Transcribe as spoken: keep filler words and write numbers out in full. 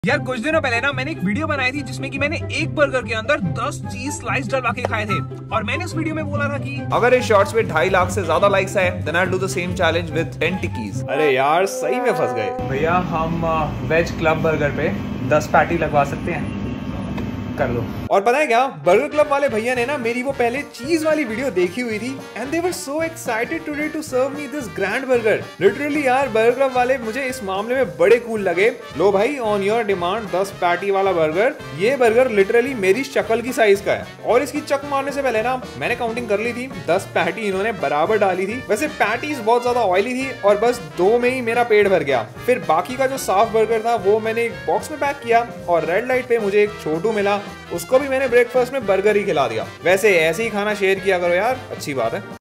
यार कुछ दिनों पहले ना मैंने एक वीडियो बनाई थी जिसमें कि मैंने एक बर्गर के अंदर दस चीज स्लाइस डलवा के खाए थे और मैंने उस वीडियो में बोला था कि अगर इस शॉर्ट्स पे ढाई लाख से ज्यादा लाइक्स आए then I will do the same challenge with ten tikkis. अरे यार सही में फंस गए भैया हम वेज क्लब बर्गर पे दस पैटी लगवा सकते हैं, कर लो। और पता है क्या, बर्गर क्लब वाले भैया ने ना मेरी वो पहले चीज वाली वीडियो देखी हुई थी and they were so excited today to serve me this grand burger. Literally यार बर्गर क्लब वाले मुझे इस मामले में बड़े कूल लगे। लो भाई ऑन योर डिमांड दस पैटी वाला बर्गर। ये बर्गर लिटरली मेरी शक्ल की साइज का है और इसकी चक मारने से पहले ना मैंने काउंटिंग कर ली थी, दस पैटी इन्होंने बराबर डाली थी। वैसे पैटीज बहुत ज्यादा ऑयली थी और बस दो में ही मेरा पेट भर गया। फिर बाकी का जो साफ बर्गर था वो मैंने एक बॉक्स में पैक किया और रेड लाइट पे मुझे एक छोटू मिला, उसको भी मैंने ब्रेकफास्ट में बर्गर ही खिला दिया। वैसे ऐसे ही खाना शेयर किया करो यार, अच्छी बात है।